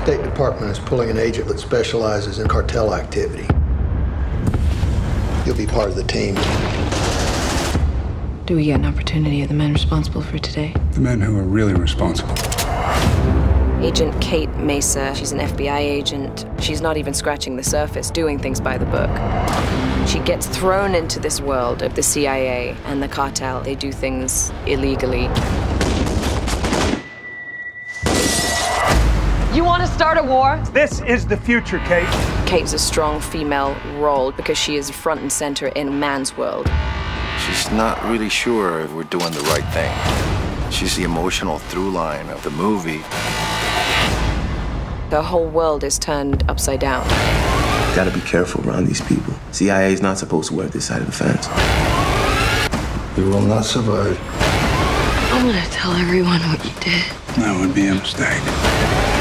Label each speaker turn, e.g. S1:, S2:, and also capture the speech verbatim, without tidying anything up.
S1: State Department is pulling an agent that specializes in cartel activity. You'll be part of the team.
S2: Do we get an opportunity of the men responsible for today?
S3: The men who are really responsible.
S2: Agent Kate Mesa. She's an F B I agent. She's not even scratching the surface, doing things by the book. She gets thrown into this world of the C I A and the cartel. They do things illegally.
S4: You want to start a war?
S5: This is the future, Kate.
S2: Kate's a strong female role because she is front and center in a man's world.
S6: She's not really sure if we're doing the right thing. She's the emotional through line of the movie.
S2: The whole world is turned upside down.
S7: Gotta be careful around these people. C I A is not supposed to work this side of the fence.
S1: You will not survive.
S2: I'm gonna tell everyone what you did.
S3: That would be a mistake.